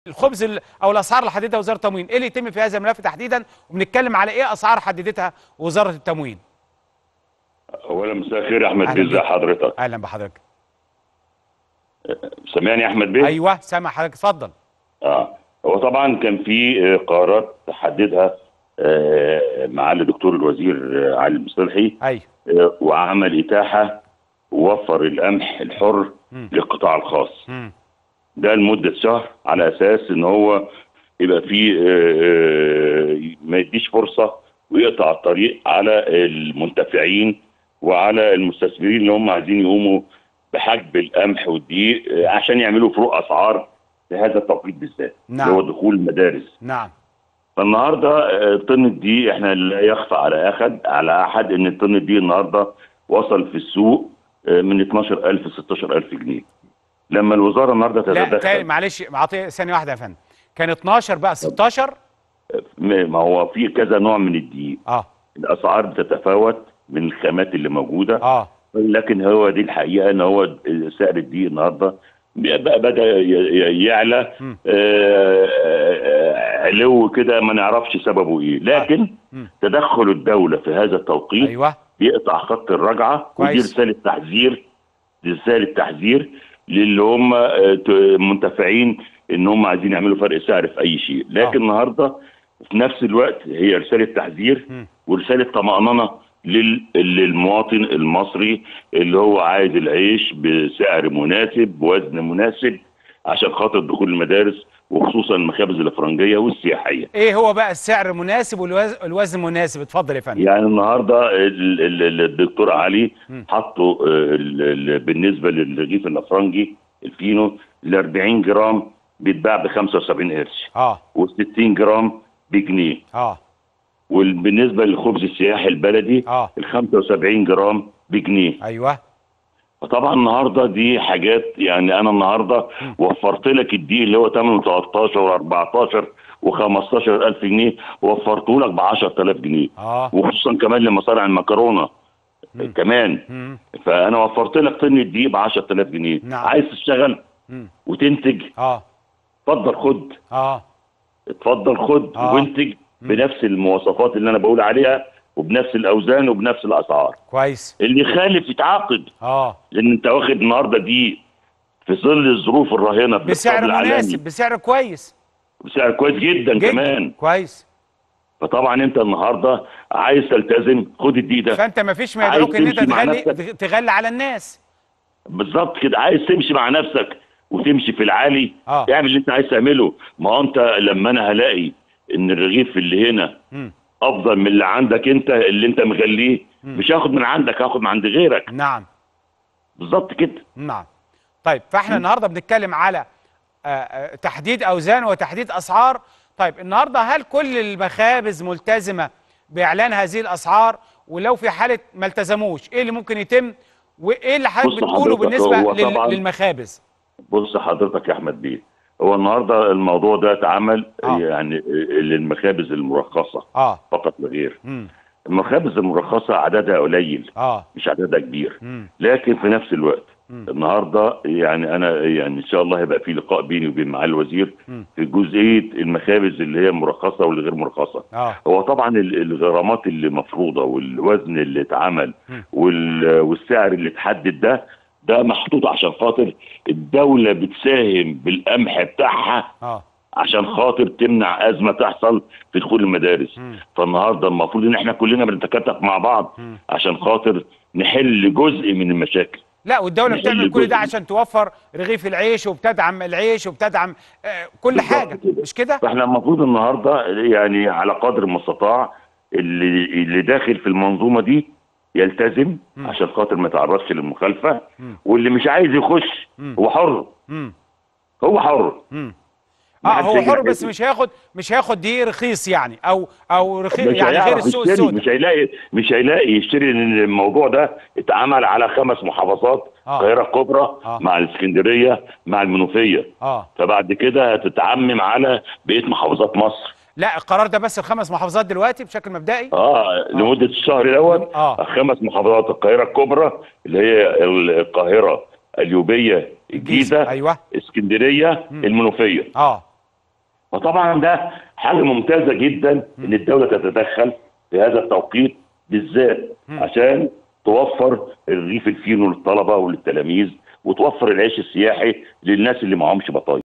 الخبز او الاسعار اللي حددها وزاره التموين، ايه اللي يتم في هذا الملف تحديدا؟ وبنتكلم على ايه اسعار حددتها وزاره التموين؟ اولا مساء الخير يا احمد اهلا بيه، ازي بيك. حضرتك؟ اهلا بحضرتك. سامعني يا احمد بيه؟ ايوه سامع حضرتك، اتفضل. هو طبعا كان في قرارات حددها معالي الدكتور الوزير علي المصلحي. ايوه. وعمل اتاحه ووفر القمح الحر للقطاع الخاص. ده لمده شهر على اساس ان هو يبقى فيه ما يديش فرصه ويقطع الطريق على المنتفعين وعلى المستثمرين اللي هم عايزين يقوموا بحجب القمح والدقيق عشان يعملوا فروق اسعار في هذا التوقيت بالذات. نعم. اللي هو دخول المدارس. نعم. فالنهارده طن الدقيق احنا لا يخفى على احد ان طن الدقيق النهارده وصل في السوق من 12000 ل 16000 جنيه. لما الوزاره النهارده تتدخل. لا معلش معطي ثانيه واحده يا فندم. كان 12 بقى 16. ما هو في كذا نوع من الدقيق. الاسعار بتتفاوت من الخامات اللي موجوده. لكن هو دي الحقيقه ان هو سعر الدقيق النهارده بدا يعلى علو كده ما نعرفش سببه ايه، لكن تدخل الدوله في هذا التوقيت يقطع خط الرجعه. ودي رساله تحذير، رساله تحذير للي هم منتفعين ان هم عايزين يعملوا فرق سعر في اي شيء. لكن النهارده في نفس الوقت هي رساله تحذير ورساله طمانينه للمواطن المصري اللي هو عايز العيش بسعر مناسب بوزن مناسب عشان خاطر دخول المدارس وخصوصا المخابز الافرنجيه والسياحيه. ايه هو بقى السعر المناسب والوزن المناسب؟ اتفضل يا فندم. يعني النهارده الدكتور علي حطوا بالنسبه للرغيف الافرنجي الفينو ال 40 جرام بيتباع ب 75 قرش. وال 60 جرام بجنيه. وبالنسبه للخبز السياحي البلدي ال 75 جرام بجنيه. ايوه. فطبعا النهارده دي حاجات، يعني انا النهارده وفرت لك الدقيق اللي هو ثمنه 13 و14 و15 الف جنيه، وفرته لك ب 10000 جنيه. وخصوصا كمان لمصانع المكرونه كمان. فانا وفرت لك طن الدقيق ب 10000 جنيه. عايز تشتغل وتنتج اتفضل خد. اتفضل خد وانتج بنفس المواصفات اللي انا بقول عليها وبنفس الاوزان وبنفس الاسعار. كويس. اللي يخالف يتعاقد. لان انت واخد النهارده دي في ظل الظروف الراهنه بسعر مناسب، بسعر كويس. بسعر كويس جدا كمان. كويس. فطبعا انت النهارده عايز تلتزم، خد الدقيق ده. فانت ما فيش ما يدعوك ان انت تغلي على الناس. بالظبط كده، عايز تمشي مع نفسك وتمشي في العالي. اعمل اللي انت عايز تعمله. ما هو انت لما انا هلاقي ان الرغيف اللي هنا افضل من اللي عندك انت اللي انت مغليه، مش هاخد من عندك، هاخد من عند غيرك. نعم. بالظبط كده. نعم. طيب فاحنا النهارده بنتكلم على تحديد اوزان وتحديد اسعار. طيب النهارده هل كل المخابز ملتزمه باعلان هذه الاسعار؟ ولو في حاله ما التزموش ايه اللي ممكن يتم؟ وايه اللي حضرتك بتقوله بالنسبه للمخابز؟ بص حضرتك يا احمد بيه، هو النهارده الموضوع ده اتعمل يعني للمخابز المرخصه فقط لا غير. المخابز المرخصه عددها قليل مش عددها كبير. لكن في نفس الوقت النهارده يعني انا يعني ان شاء الله هيبقى في لقاء بيني وبين معالي الوزير في جزئيه المخابز اللي هي مرخصه واللي غير مرخصه. هو طبعا الغرامات اللي مفروضه والوزن اللي اتعمل والسعر اللي اتحدد ده محطوط عشان خاطر الدولة بتساهم بالقمح بتاعها عشان خاطر تمنع أزمة تحصل في دخول المدارس. فالنهارده المفروض ان احنا كلنا بنتكاتف مع بعض عشان خاطر نحل جزء من المشاكل. لا والدولة بتعمل كل ده عشان توفر رغيف العيش وبتدعم العيش وبتدعم كل حاجة، مش كده؟ فاحنا المفروض النهارده يعني على قدر المستطاع اللي داخل في المنظومة دي يلتزم عشان خاطر ما يتعرضش للمخالفه. واللي مش عايز يخش هو حر. هو حر. هو حر بس مش هياخد دقيق رخيص يعني او رخيص يعني غير السوق السوداء. مش هيلاقي يشتري. لان الموضوع ده اتعمل على 5 محافظات، القاهره الكبرى مع الاسكندريه مع المنوفيه. فبعد كده هتتعمم على بقيه محافظات مصر. لا القرار ده بس ال5 محافظات دلوقتي بشكل مبدئي. لمده الشهر الاول 5 محافظات، القاهره الكبرى اللي هي القاهره، اليوبيه، الجيزه، ايوه، اسكندريه، المنوفيه. فطبعا ده حاجه ممتازه جدا ان الدوله تتدخل في هذا التوقيت بالذات عشان توفر الرغيف الفينو للطلبه وللتلاميذ، وتوفر العيش السياحي للناس اللي معهمش بطايق.